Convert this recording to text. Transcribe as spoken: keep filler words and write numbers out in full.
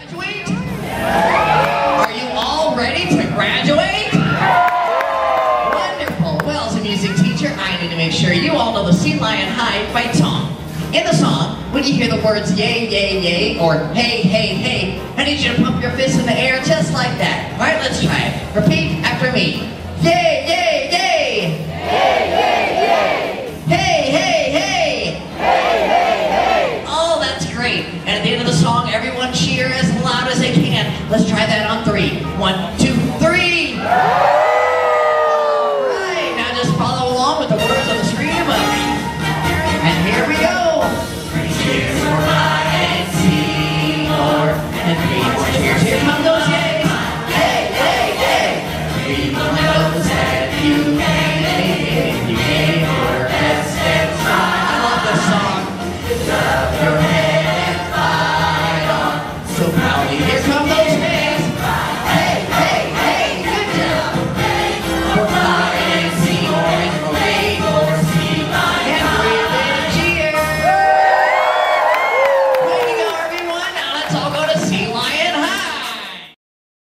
graduate? Are you all ready to graduate? Wonderful. Well, as a music teacher, I need to make sure you all know the Sea Lion High fight song. In the song, when you hear the words yay, yay, yay, or hey, hey, hey, I need you to pump your fists in the air just like that. All right, let's try it. Repeat after me. Yay, yay, yay! Yay, yay, yay! Hey, hey, hey! Hey, hey, hey! Oh, that's great. And at the end of the song, everyone cheer as loud as they can. Let's try that on three. One,